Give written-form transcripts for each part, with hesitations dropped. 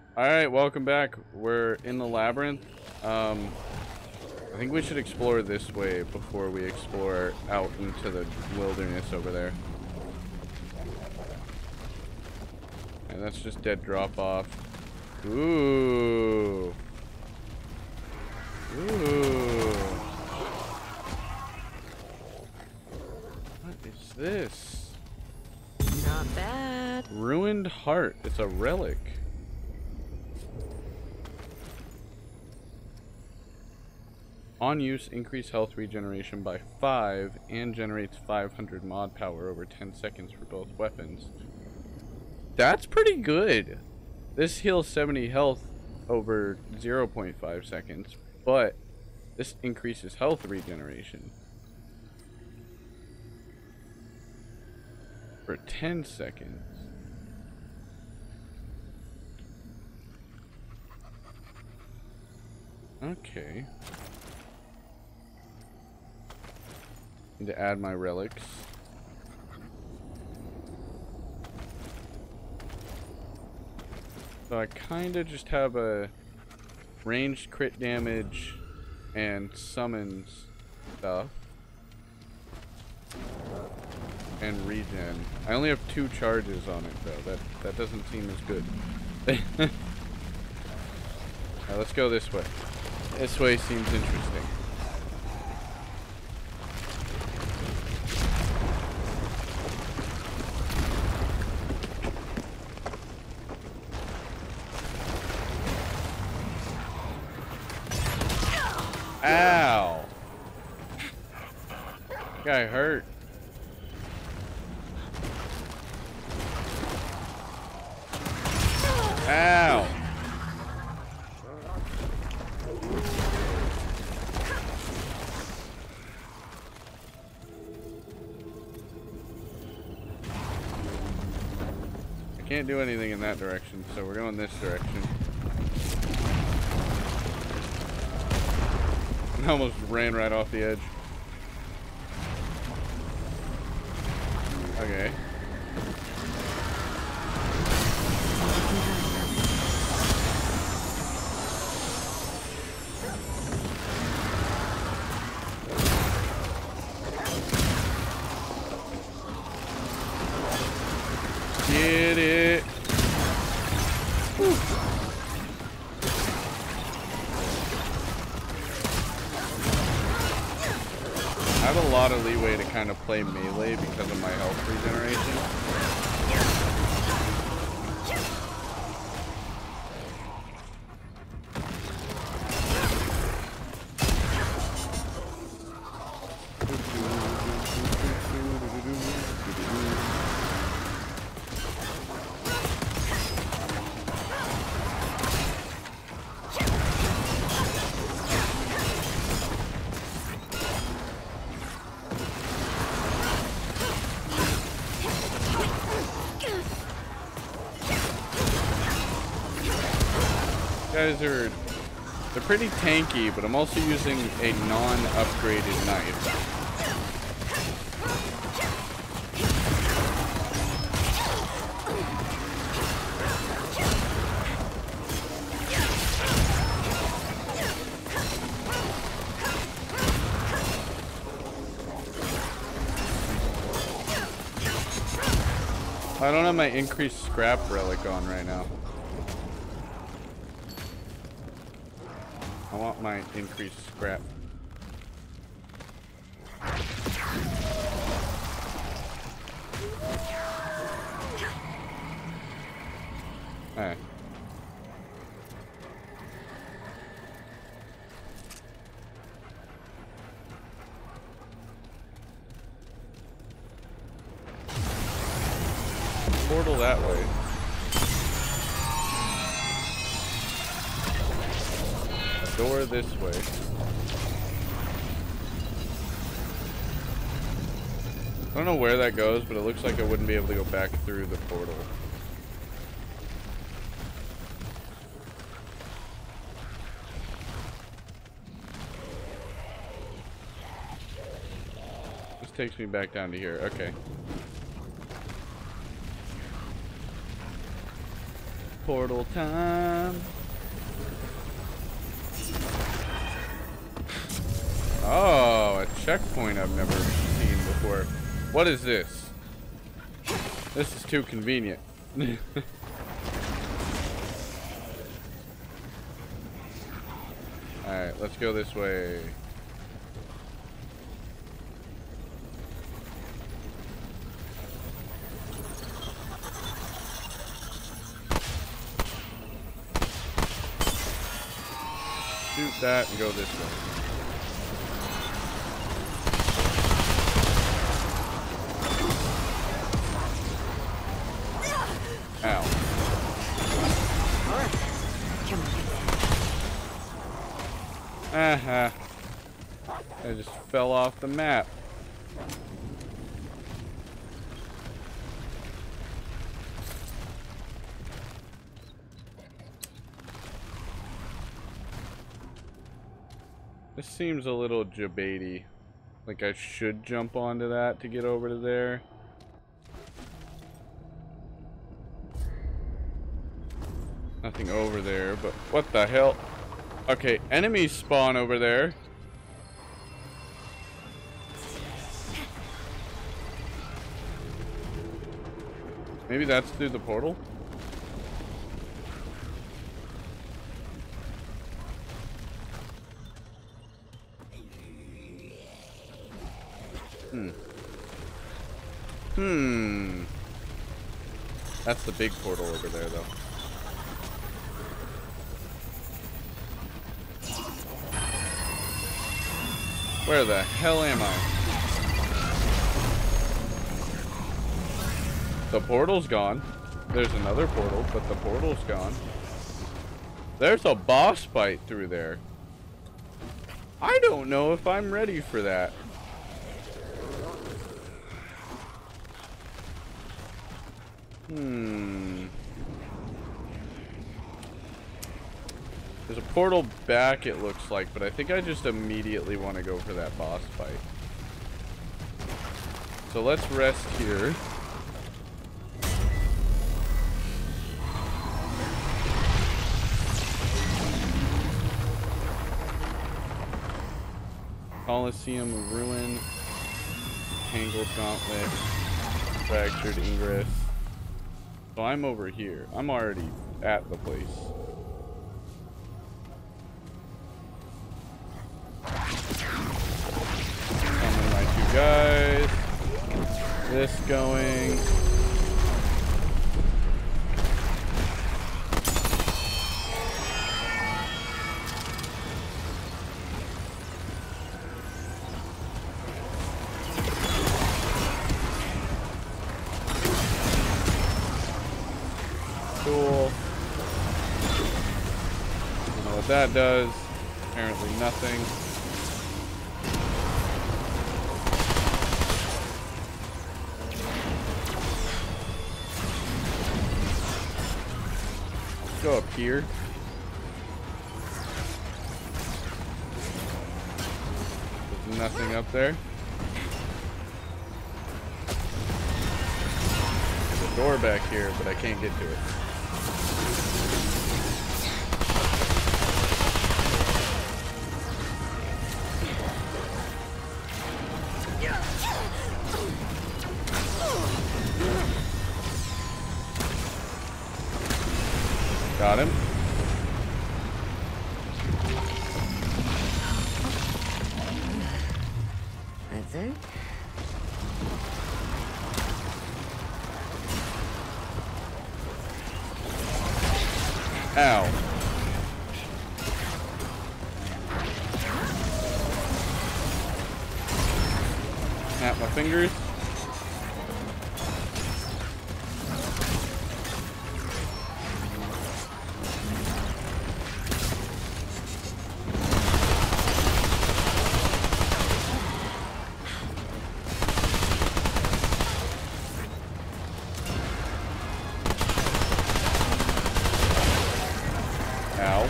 Alright, welcome back. We're in the labyrinth. I think we should explore this way before we explore out into the wilderness over there. And that's just dead drop off. Ooh. Ooh. What is this? Not bad. Ruined heart. It's a relic. On use, increase health regeneration by 5 and generates 500 mod power over 10 seconds for both weapons. That's pretty good. This heals 70 health over 0.5 seconds, but this increases health regeneration for 10 seconds. Okay. Need to add my relics. So I kind of just have a ranged crit damage and summons stuff. And regen. I only have 2 charges on it though. That doesn't seem as good. Now let's go this way. This way seems interesting. Ow! Guy hurt. Ow! I can't do anything in that direction, so we're going this direction. I almost ran right off the edge. Okay. Get it. Whew. I have a lot of leeway to kind of play melee because of my health regeneration. They're pretty tanky, but I'm also using a non-upgraded knife. I don't have my increased scrap relic on right now. I want my increased scrap. Alright. Portal that way. Door this way. I don't know where that goes, but it looks like I wouldn't be able to go back through the portal. This takes me back down to here. Okay. portal time. Oh, a checkpoint I've never seen before. What is this? This is too convenient. Alright, let's go this way. Shoot that and go this way. Ow. Alright. Come on. Aha. I just fell off the map. This seems a little jabaity. Like I should jump onto that to get over to there. Nothing over there, but what the hell? Okay, enemies spawn over there. Maybe that's through the portal? That's the big portal over there, though. Where the hell am I? The portal's gone. There's another portal, but the portal's gone. There's a boss fight through there. I don't know if I'm ready for that. There's a portal back, it looks like, but I think I just immediately want to go for that boss fight. So let's rest here. Colosseum Ruin, Tangled Gauntlet, Fractured Ingress. So I'm over here. I'm already at the place. Coming my two guys. This going. Cool. Don't know what that does. Apparently nothing. Let's go up here. There's nothing up there. There's a door back here, but I can't get to it. Got him. I think. Ow. Snap my fingers. Ow.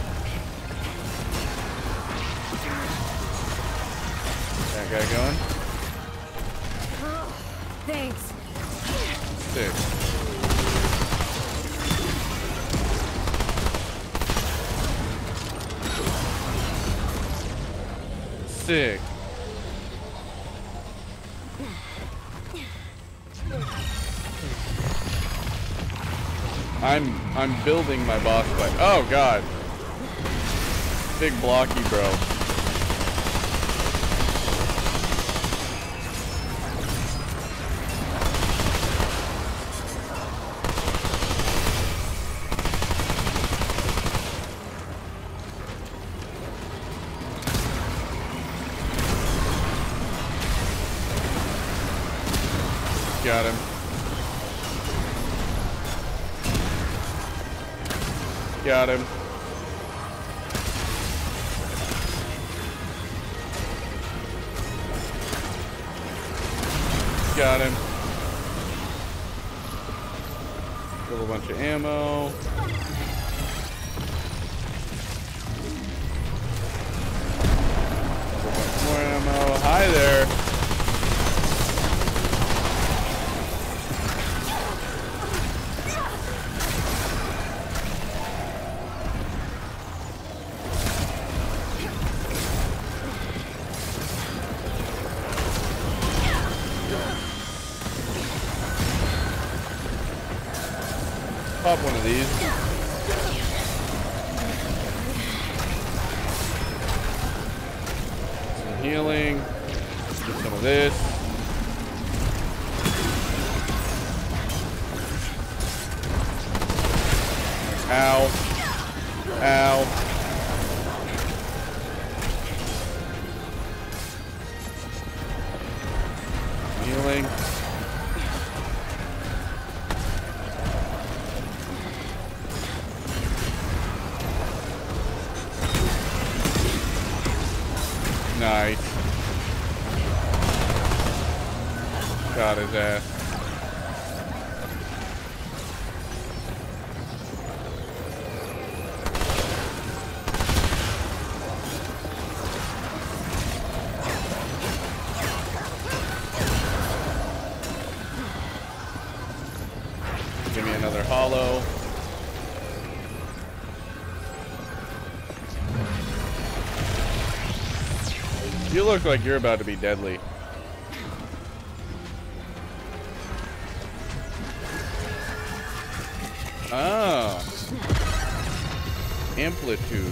That guy going? Thanks. Sick. sick. I'm building my boss fight. Oh god. Big blocky bro. Got him. Got him. Got him. Kill a bunch of ammo. A bunch more ammo. Hi there. Pop one of these. Some healing. Get some of this. Ow. Ow. Healing. Nice. Got his ass. Give me another hollow. You look like you're about to be deadly. Ah. Amplitude.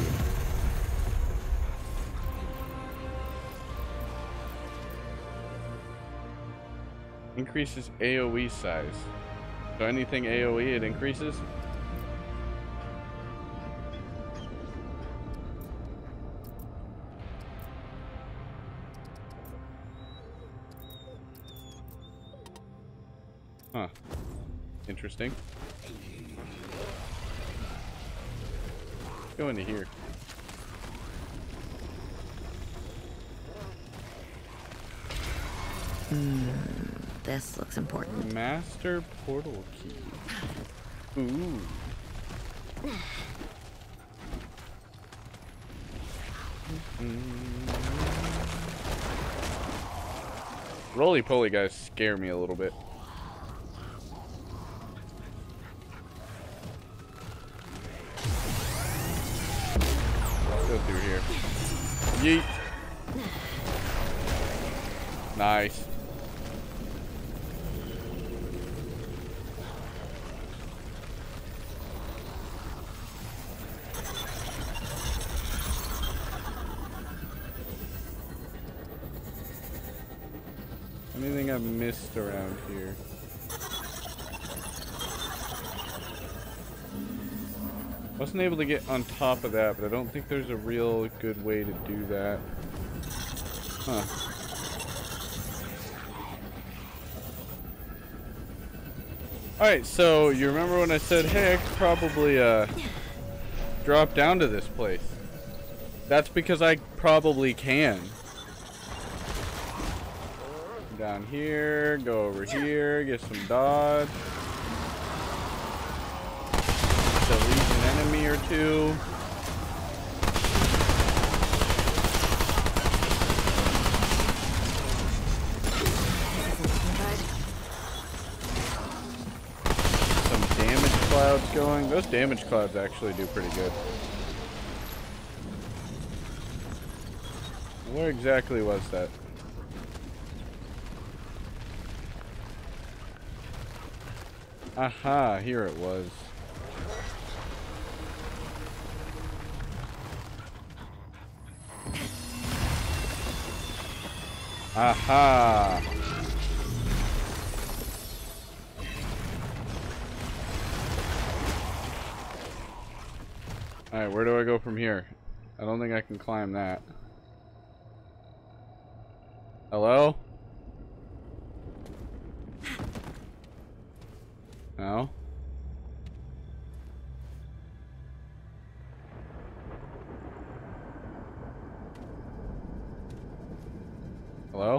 Increases AoE size. So anything AoE it increases? Huh. Interesting. Go into here. This looks important. Master portal key. Ooh. Roly-poly guys scare me a little bit. Go through here. Yeet. Nice. Anything I've missed around here? Wasn't able to get on top of that, but I don't think there's a real good way to do that. Huh. Alright, so you remember when I said, hey, I could probably drop down to this place? That's because I probably can. Down here, go over here, get some dodge. Delete an enemy or two. Some damage clouds going. Those damage clouds actually do pretty good. Where exactly was that? Aha, here it was. Aha! Alright, where do I go from here? I don't think I can climb that. Hello? No? Hello?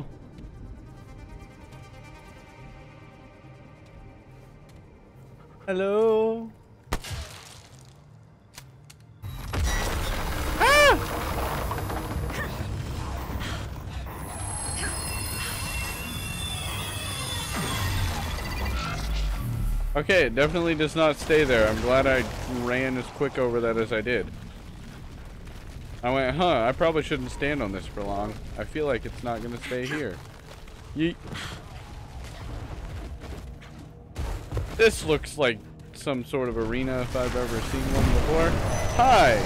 Hello? Okay, it definitely does not stay there. I'm glad I ran as quick over that as I did. I went, huh, I probably shouldn't stand on this for long. I feel like it's not gonna stay here. Yeet. This looks like some sort of arena if I've ever seen one before. Hi!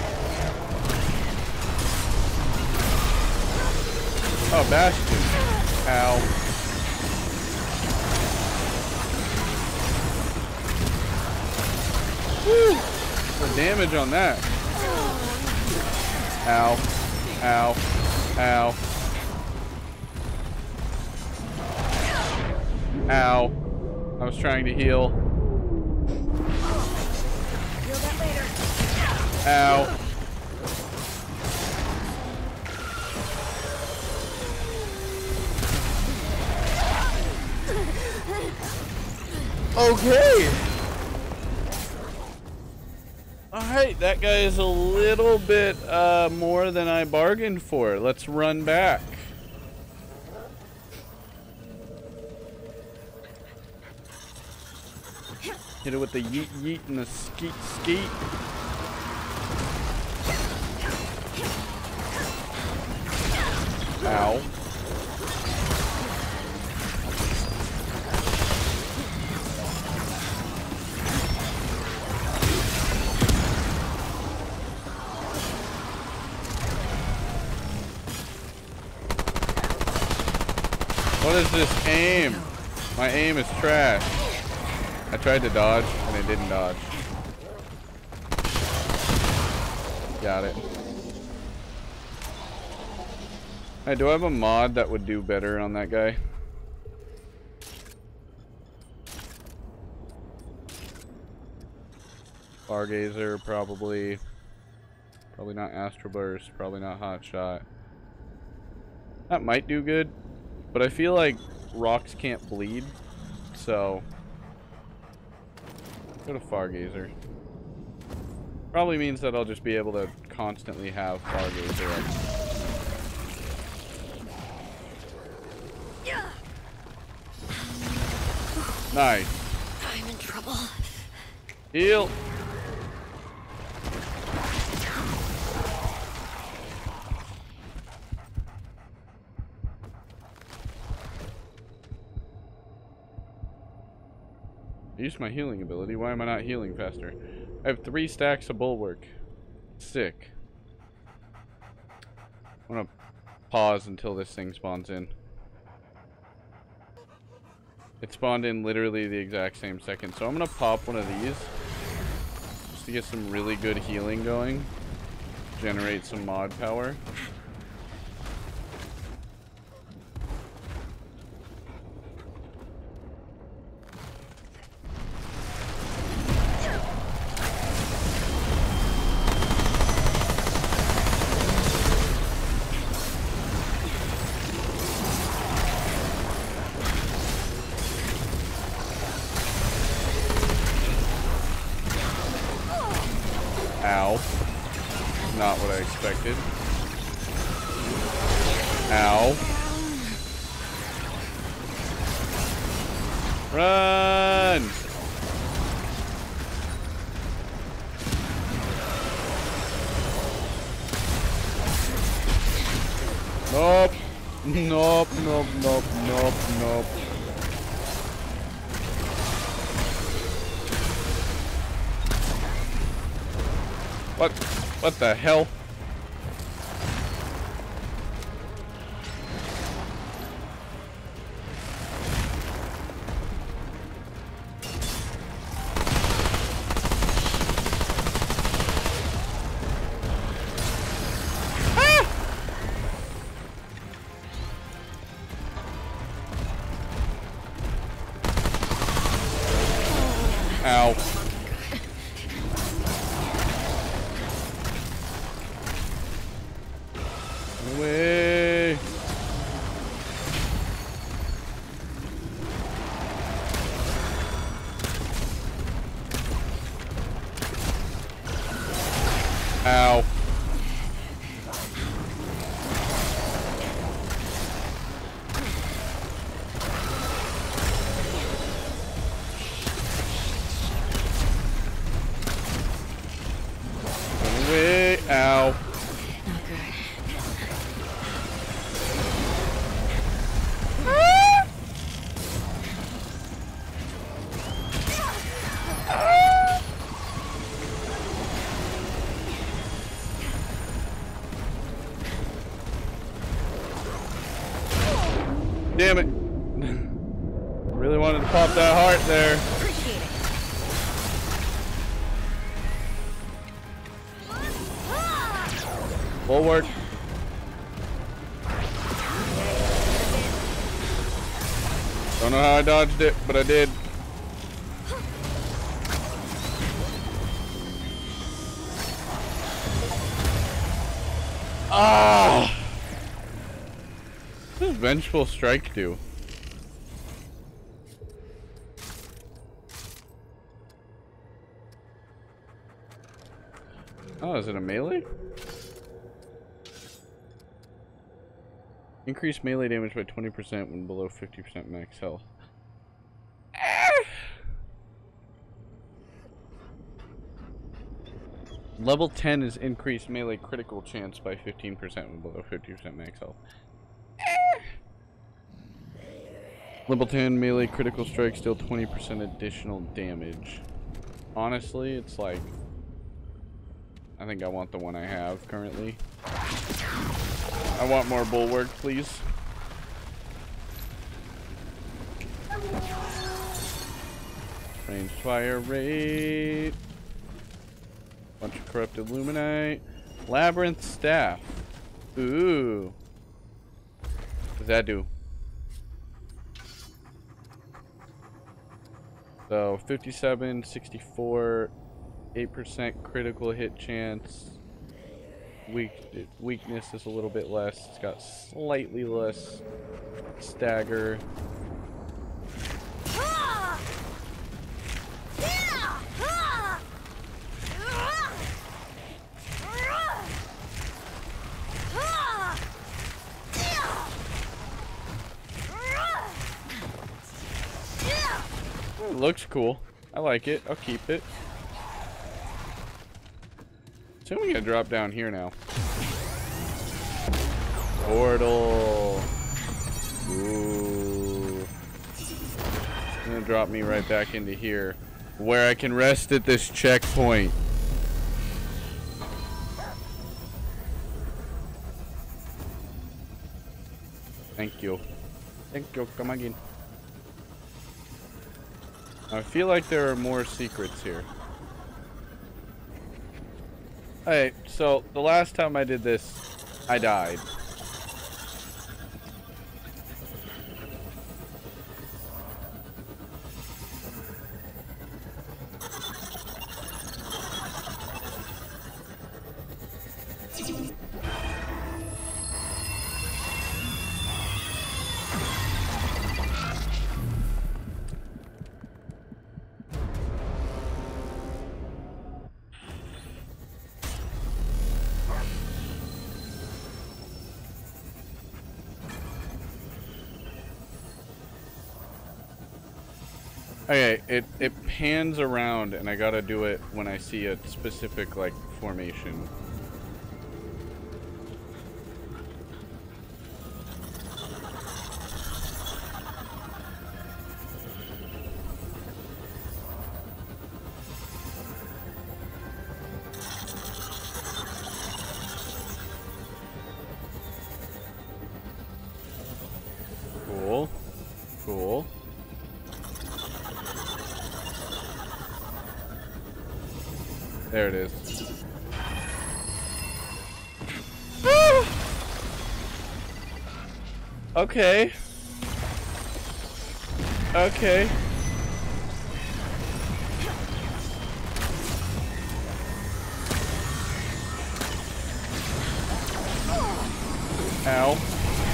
Oh, Bastion. Ow. Woo! The damage on that. Ow. Ow. Ow. Ow. I was trying to heal. Heal that later. Ow. Okay. Alright, that guy is a little bit more than I bargained for. Let's run back. Hit it with the yeet yeet and the skeet skeet. Ow. What is this aim? My aim is trash. I tried to dodge and it didn't dodge. Got it. Hey, do I have a mod that would do better on that guy? Stargazer, probably. Probably not Astral Burst, probably not Hot Shot. That might do good, but I feel like rocks can't bleed, so go to Fargazer. Probably means that I'll just be able to constantly have Fargazer up. Nice. I'm in trouble. Heal. I used my healing ability. Why am I not healing faster? I have 3 stacks of bulwark. Sick. I'm gonna pause until this thing spawns in. It spawned in literally the exact same second. So I'm gonna pop one of these just to get some really good healing going. Generate some mod power. Ow. Not what I expected. Ow. Run! Nope. Nope, nope, nope, nope, nope. What the hell? Ow. Away. Ow. Away. Ow. Damn it. Really wanted to pop that heart there. Appreciate it. Bulwark. Don't know how I dodged it, but I did. Ah! What does Vengeful Strike do? Oh, is it a melee? Increase melee damage by 20% when below 50% max health. Level 10 is increased melee critical chance by 15% when below 50% max health. Level 10 melee critical strike, still 20% additional damage. Honestly, it's like, I think I want the one I have currently. I want more bulwark, please. Range fire rate. Bunch of corrupted luminite. Labyrinth staff. Ooh. What does that do? So 57, 64, 8% critical hit chance. Weakness is a little bit less. It's got slightly less stagger. It looks cool. I like it. I'll keep it. So we gotta drop down here now. Portal. Ooh. It's gonna drop me right back into here, where I can rest at this checkpoint. Thank you. Thank you. Come again. I feel like there are more secrets here. Alright, so the last time I did this, I died. Okay, it pans around and I gotta do it when I see a specific, like, formation. There it is. Okay. Okay. Ow.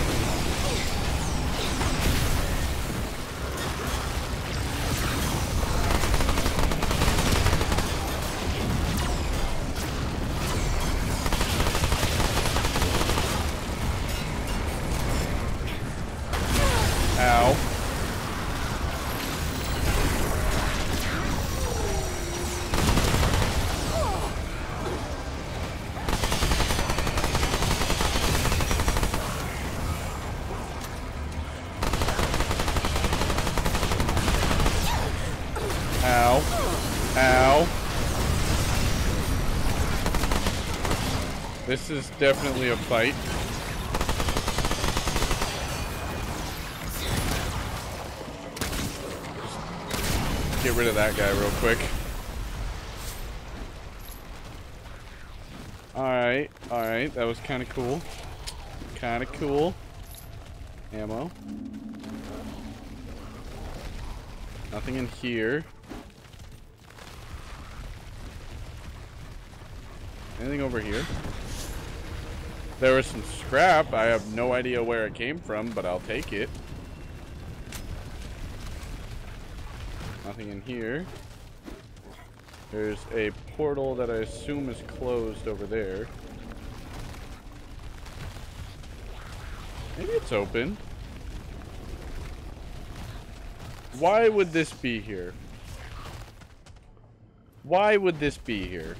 Ow. Ow. Ow. This is definitely a fight. Get rid of that guy real quick. Alright, alright, that was kind of cool. Kind of cool. Ammo. Nothing in here. Anything over here? There was some scrap. I have no idea where it came from, but I'll take it. Nothing in here. There's a portal that I assume is closed over there. Maybe it's open. Why would this be here? Why would this be here?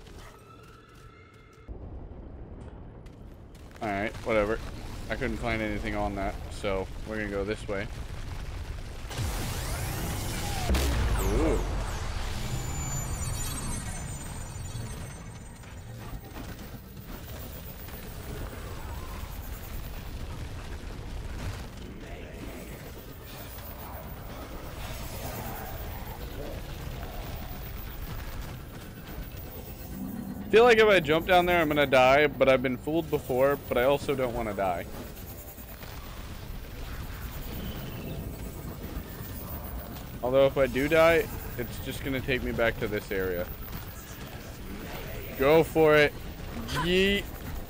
Alright, whatever. I couldn't find anything on that, so we're gonna go this way. Ooh. I feel like if I jump down there, I'm gonna die, but I've been fooled before, but I also don't want to die. Although if I do die, it's just gonna take me back to this area. Go for it. Yeet.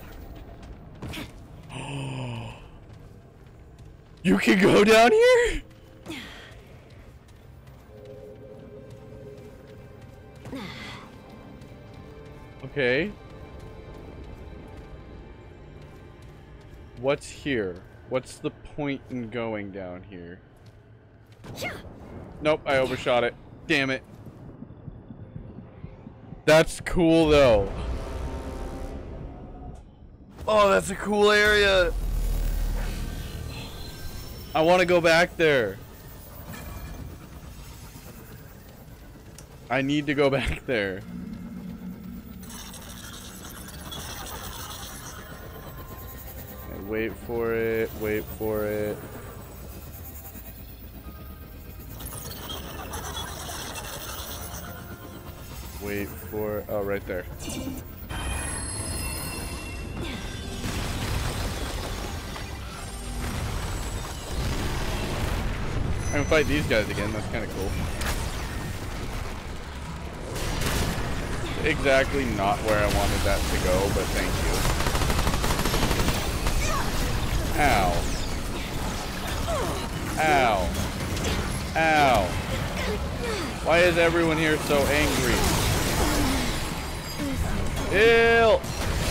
You can go down here? Okay. What's here? What's the point in going down here? Nope, I overshot it. Damn it. That's cool though. Oh, that's a cool area. I want to go back there. I need to go back there. Wait for it, wait for it. Wait for, oh, right there. I can fight these guys again, that's kind of cool. Exactly not where I wanted that to go, but thank you. Ow. Ow. Ow. Why is everyone here so angry? Ew.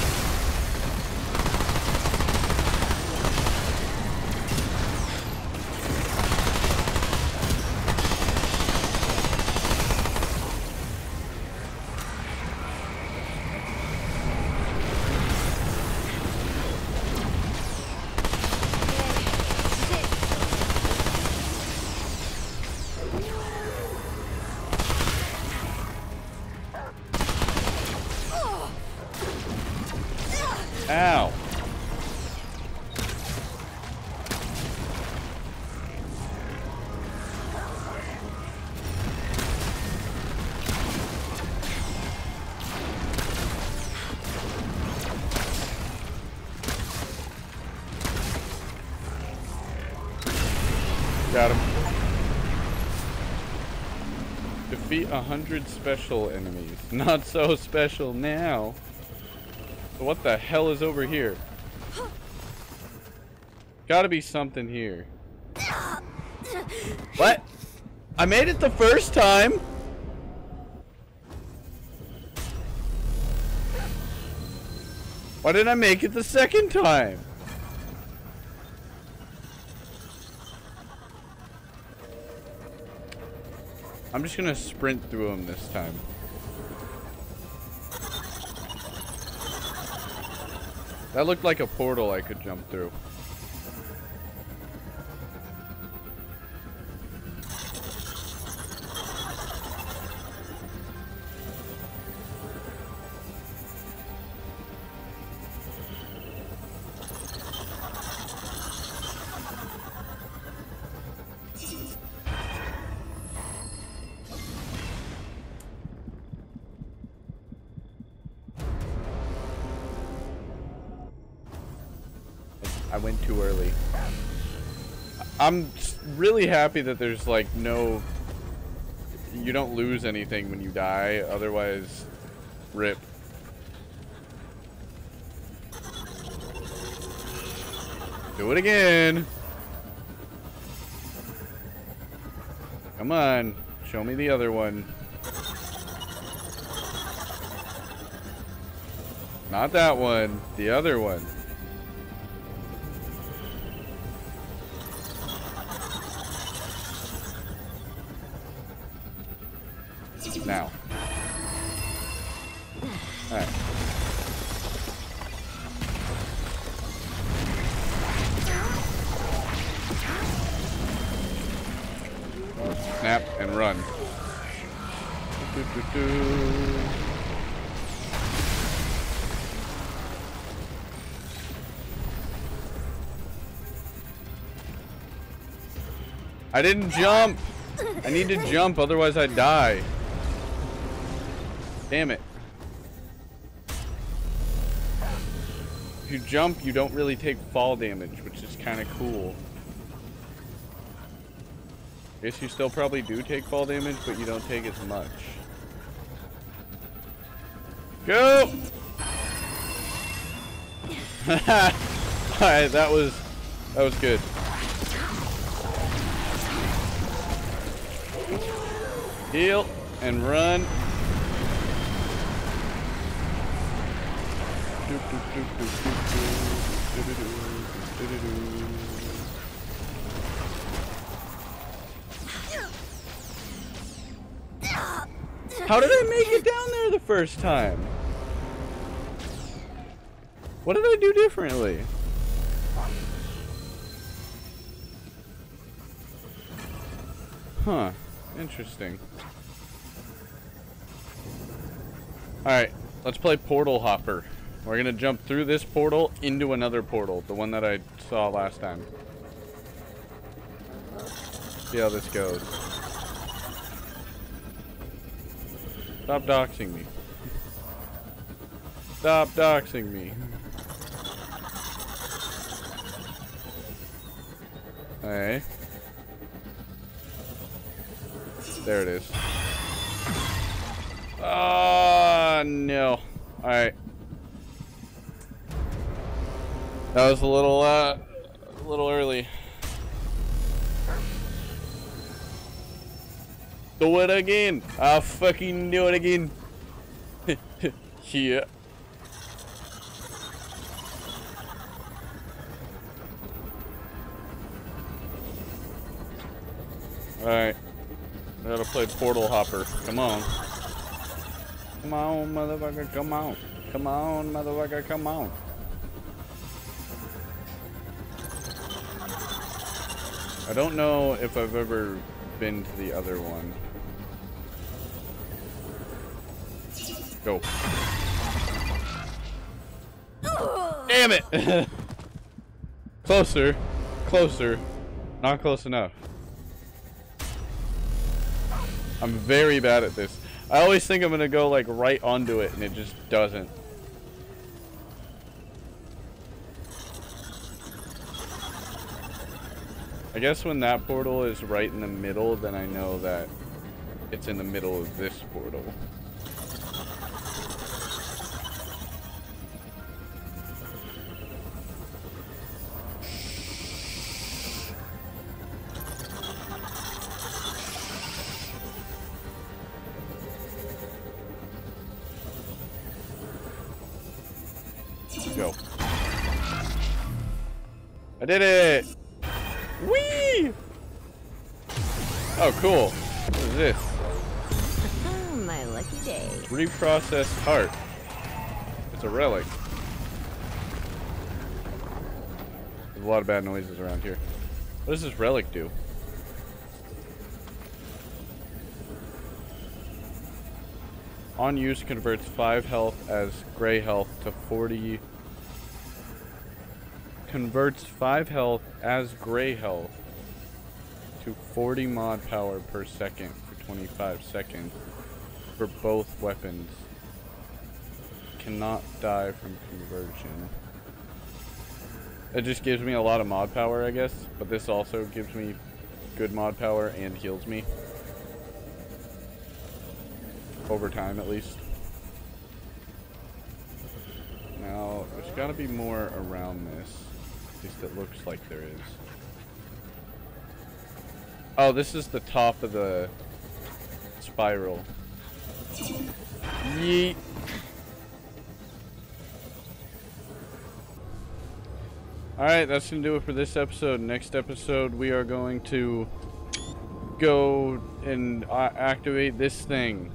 Ow. Got him. Defeat 100 special enemies. Not so special now. So what the hell is over here? Gotta be something here. What? I made it the first time? Why didn't I make it the second time? I'm just gonna sprint through them this time. That looked like a portal I could jump through. I went too early. I'm really happy that there's like no... You don't lose anything when you die, otherwise, rip. Do it again. Come on, show me the other one. Not that one, the other one. Now. Alright. Snap and run. I didn't jump! I need to jump, otherwise I die. Damn it. If you jump, you don't really take fall damage, which is kind of cool. I guess you still probably do take fall damage, but you don't take as much. Go! Alright, that was good. Heal and run. How did I make it down there the first time? What did I do differently? Huh. Interesting. Alright, let's play Portal Hopper. We're gonna jump through this portal into another portal, the one that I saw last time. See how this goes. Stop doxing me. Stop doxing me. Alright. There it is. Ah, no. Alright. That was a little early. Do it again. I'll fucking do it again. Yeah. Alright. I gotta play Portal Hopper. Come on. Come on, motherfucker, come on. Come on, motherfucker, come on. I don't know if I've ever been to the other one. Go. Damn it! Closer. Closer. Not close enough. I'm very bad at this. I always think I'm gonna go like right onto it and it just doesn't. I I guess when that portal is right in the middle, then I know that it's in the middle of this portal. Go. I did it! Whee! Oh, cool. What is this? My lucky day. Reprocessed heart. It's a relic. There's a lot of bad noises around here. What does this relic do? On use, converts 5 health as gray health to 40. Converts 5 health as gray health to 40 mod power per second for 25 seconds for both weapons. Cannot die from conversion. It just gives me a lot of mod power, I guess, but this also gives me good mod power and heals me. Over time, at least. Now, there's gotta be more around this. At least it looks like there is. Oh, this is the top of the spiral. Yeet. Alright, that's gonna do it for this episode. Next episode, we are going to go and activate this thing.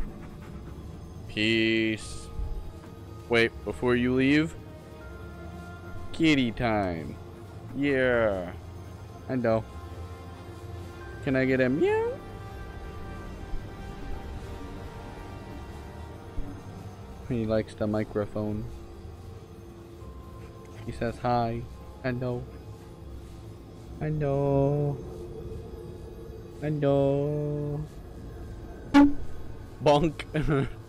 Peace. Wait, before you leave, kitty time. Yeah. I know. Can I get a meow? He likes the microphone. He says hi. I know. I know. I know. Bonk.